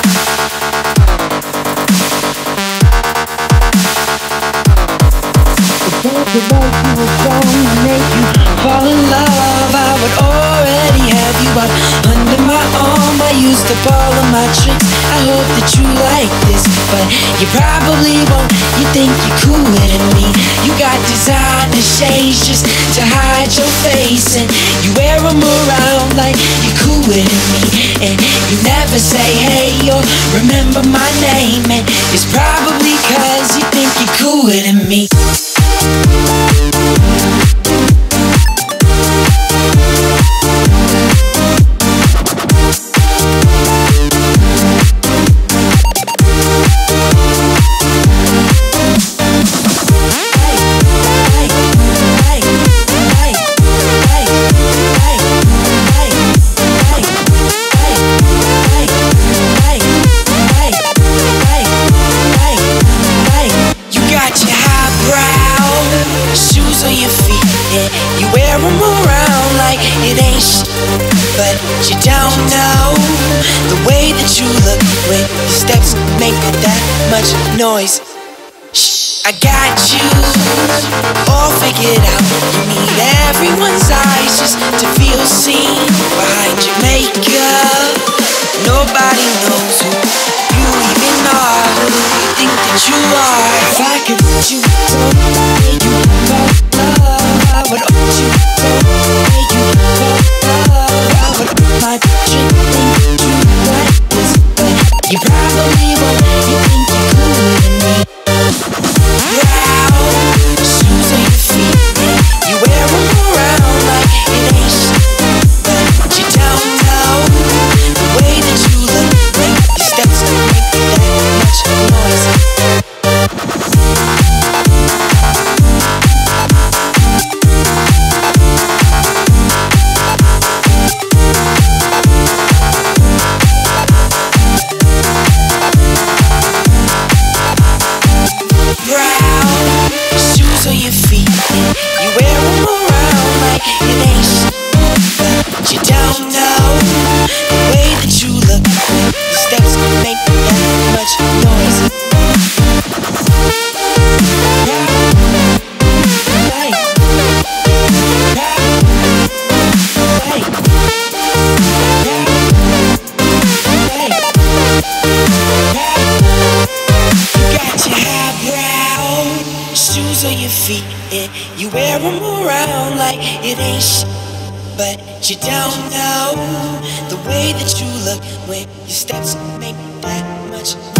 Make you fall in love, I would already have you up under my arm. I used up all of my tricks. I hope that you like this, but you probably won't. You think you're cooler than me. You got designer shades just to hide your face, and you wear them around like you're cooler than me. And you never say hey or remember my name, and it's probably cause you think you're cooler than me. You wear them around like it ain't shit, but you don't know the way that you look when your steps make that much noise. Shh, I got you all figured out. You need everyone's eyes just to feel seen behind your makeup. Nobody knows who you even are, who you think that you are. If I could put you so make you fall in love, I would hold you so make you fall in love. I would my dream think you like this, but you probably won't. You think you're cooler than me. Brown shoes on your feet, and you wear them around like it ain't shit, but you don't know the way that you look when your steps make that much noise. Brown shoes on your feet, and you wear them around like it ain't shit, but you don't know the way that you look when your steps make that much noise. You got your highbrow shoes on your feet, and you wear them around like it ain't shit, but you don't know the way that you look when your steps make that much